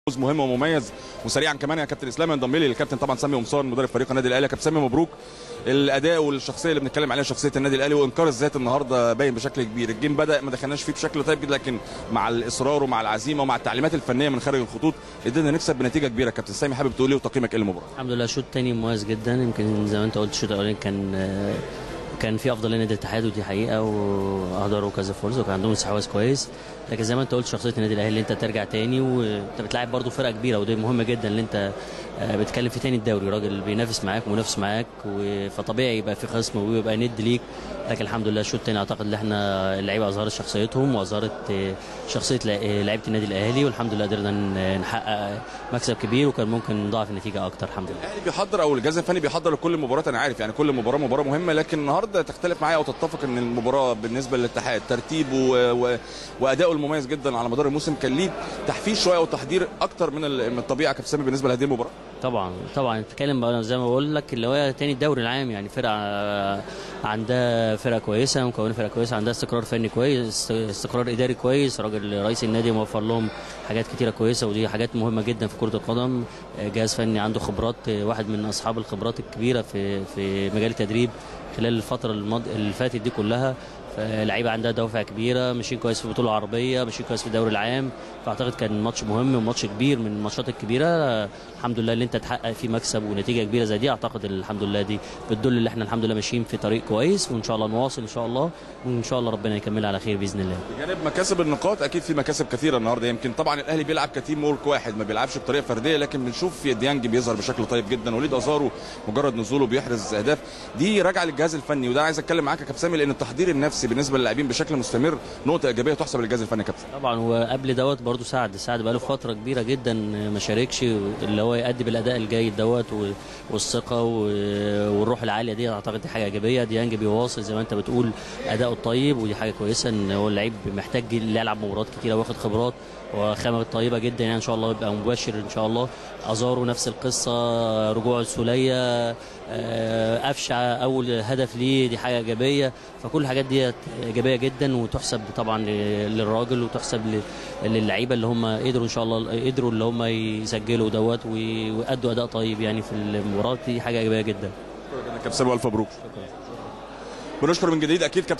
فوز مهم ومميز. وسريعا كمان يا كابتن اسلام ينضم لي الكابتن طبعا سامي قمصان مدرب فريق النادي الاهلي. يا كابتن سامي مبروك الاداء والشخصيه اللي بنتكلم عليها، شخصيه النادي الاهلي وانكار الذات النهارده باين بشكل كبير. الجيم بدا ما دخلناش فيه بشكل طيب جدا، لكن مع الاصرار ومع العزيمه ومع التعليمات الفنيه من خارج الخطوط قدرنا نكسب بنتيجه كبيره. كابتن سامي حابب تقول ايه وتقييمك ايه للمباراه؟ الحمد لله شوط تاني مميز جدا. يمكن زي ما انت قلت الشوط الاولاني كان في افضليه نادي الاتحاد ودي حقيقه، واهدروا كذا فرصه وكان عندهم استحواذ كويس. لكن زي ما انت قلت شخصيه النادي الاهلي اللي انت ترجع تاني وانت بتلاعب برضه فرقه كبيره، ودي مهمه جدا اللي انت بتتكلم في تاني الدوري، راجل بينافس معاك ومنافس معاك، فطبيعي يبقى في خصم ويبقى ند ليك. لكن الحمد لله الشوط الثاني اعتقد ان احنا اللعيبه اظهرت شخصيتهم واظهرت شخصيه لعيبه النادي الاهلي، والحمد لله قدرنا نحقق مكسب كبير، وكان ممكن نضاعف النتيجه اكتر. الحمد لله. الاهلي بيحضر او الجهاز الفني بيحضر لكل مباراه، انا عارف يعني كل مباراه مهمه، لكن النهارده تختلف معايا او تتفق ان المباراه بالنسبه للاتحاد ترتيبه وادائه المميز جدا على مدار الموسم كان ليه تحفيز شويه وتحضير اكتر من الطبيعه. كابتن سامي بالنسبه لهذه المباراه طبعا بتتكلم زي ما بقول لك اللي هو تاني الدوري العام، يعني فرقه عندها فرقه كويسه، مكونه فرقه كويسه، عندها استقرار فني كويس، استقرار اداري كويس، راجل رئيس النادي موفر لهم حاجات كتيره كويسه، ودي حاجات مهمه جدا في كره القدم. جهاز فني عنده خبرات، واحد من اصحاب الخبرات الكبيره في مجال التدريب خلال الفتره اللي فاتت دي كلها. فاللعيبه عندها دوافع كبيره، ماشيين كويس في البطوله العربيه، ماشيين كويس في الدوري العام. فاعتقد كان ماتش مهم وماتش كبير من الماتشات الكبيره. الحمد لله اللي انت تحقق فيه مكسب ونتيجه كبيره زي دي، اعتقد الحمد لله دي بتدل ان احنا الحمد لله ماشيين في طريق كويس، وان شاء الله نواصل ان شاء الله، وان شاء الله ربنا يكملها على خير باذن الله. بجانب مكاسب النقاط اكيد في مكاسب كثيره النهارده. يمكن طبعا الاهلي بيلعب كتيم وورك واحد، ما بيلعبش بطريقه فرديه، لكن بنشوف ديانج بيظهر بشكل طيب جدا، وليد ازارو مجرد نزوله بيحرز اهداف. دي راجعه للجهاز الفني، وده عايز اتكلم معاك يا كابتن سامي لان التحضير النفسي بالنسبه للاعبين بشكل مستمر نقطه ايجابيه تحسب للجهاز الفني يا كابتن. طبعا وقبل دوت برده سعد بقى له فتره كبيره جدا ما شاركش، اللي هو يؤدي بالاداء الجيد دوت والثقه والروح العاليه دي، اعتقد دي حاجه ايجابيه. ديانج بيواصل زي ما انت بتقول اداؤه الطيب، ودي حاجه كويسه ان هو اللعيب محتاج يلعب مباريات كتيره واخد خبرات وخامه طيبه جدا، يعني ان شاء الله يبقى مباشر ان شاء الله. ازارو نفس القصه، رجوع السوليه، قفشه اول هدف ليه، دي حاجه ايجابيه. فكل الحاجات دي ايجابيه جدا وتحسب طبعا للراجل وتحسب للعيبه اللي هم قدروا ان شاء الله اللي هم يسجلوا دوت ويأدوا اداء طيب يعني في المباراه دي، حاجه ايجابيه جدا. كابتن سامي الف مبروك. بنشكر من جديد اكيد كابتن